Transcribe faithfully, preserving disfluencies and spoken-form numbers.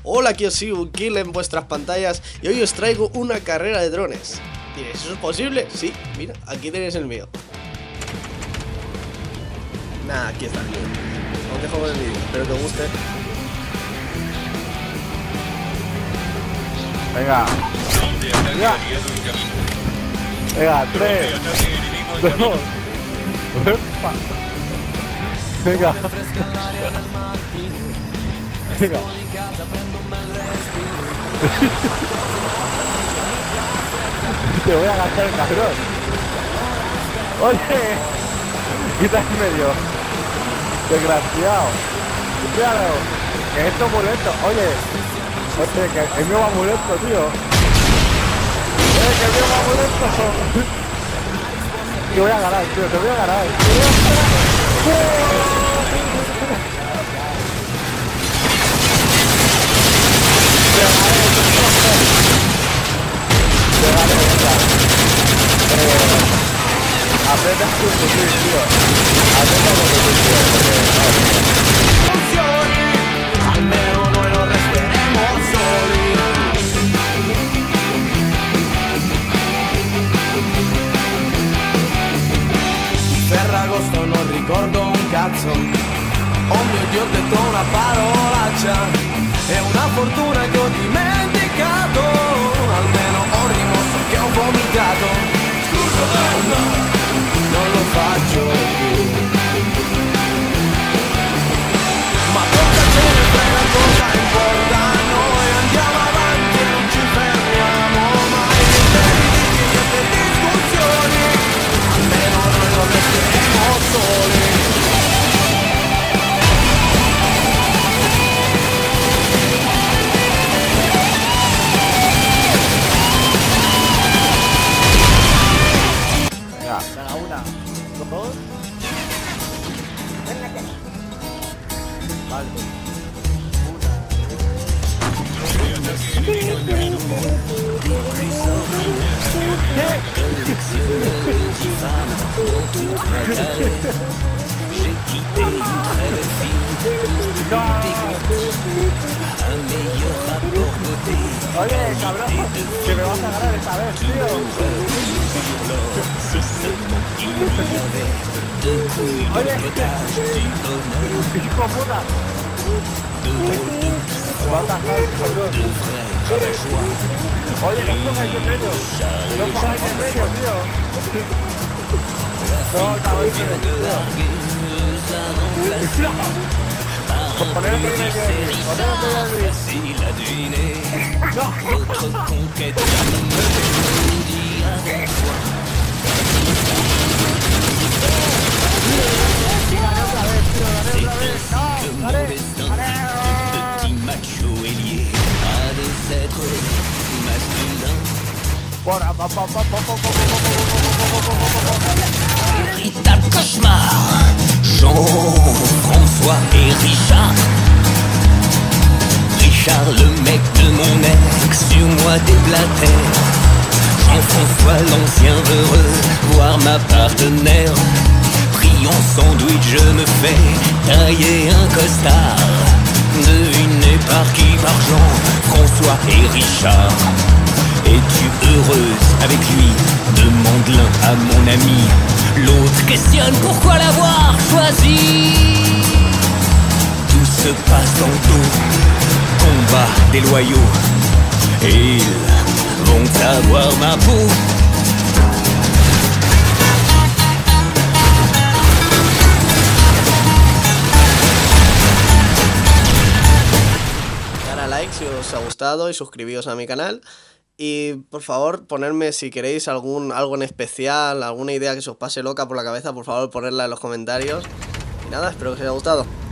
Hola, aquí os sigo un kill en vuestras pantallas y hoy os traigo una carrera de drones. ¿Y eso es posible? Sí, mira, aquí tenéis el mío. Nah, aquí está el mío. Os dejo con el vídeo, espero que os guste. Venga. Venga. Venga, tres, dos, venga. Venga. Te voy a gastar el cabrón. Oye, quita en medio. Desgraciado. Cuidado, que esto es muy lento. Oye, oye, que el mío va muy lento, tío. Oye, que el mío va muy lento. Te voy a ganar, tío, te voy a ganar. Te voy a ganar. Aprenda a conducir, tío. Aprenda a conducir, tío. Porque... almeno noi non resteremo soli. Ferragosto non ricordo un cazzo. Oh mio Dio, ho detto una parolaccia. È una fortuna che ho dimenticato. Almeno ho rimosso che ho vomitato. Scusa donna, non lo faccio più. Ma cosa ce ne frega, cosa importa a noi? Andiamo avanti e non ci fermiamo mai. Niente litigi, niente discussioni. Almeno noi non resteremo soli. Venga, una, dos. Vale. J'ai quitté une très belle fille. Un meilleur rapport beauté. Oye, cabrón, que me vas a ganar esta vez, tío. C'est seulement qu'il y avait deux couilles de potage, du bonheur, Hijo puta. de rôles de Me vas a ganar, cabrón. de frères, de joie. Oye, no pongáis en medio. No pongáis en medio, tío. No, cabrón, tío. Poner otro en medio. Poner otro en medio. Facile à deviner. Votre conquête ne me dit avec foi. C'est ainsi que mon destin de petit macho ailier a des êtres masculins. Véritable cauchemar. Jean-François et Richard. Richard, le mec de mon ex, sur moi déblatait. Jean-François, l'ancien heureux, voir ma partenaire. Pris en sandwich, je me fais tailler un costard. Devinez par qui? Par Jean-François et Richard. Es-tu heureuse avec lui? Demande l'un à mon ami. L'autre questionne pourquoi l'avoir choisi. Tout se passe dans le dos. Combat des loyaux. Et ils vont avoir ma peau. Dar a like si os ha gustado y suscribíos a mi canal. Y por favor, ponerme si queréis algún algo en especial, alguna idea que se os pase loca por la cabeza, por favor, ponerla en los comentarios. Y nada, espero que os haya gustado.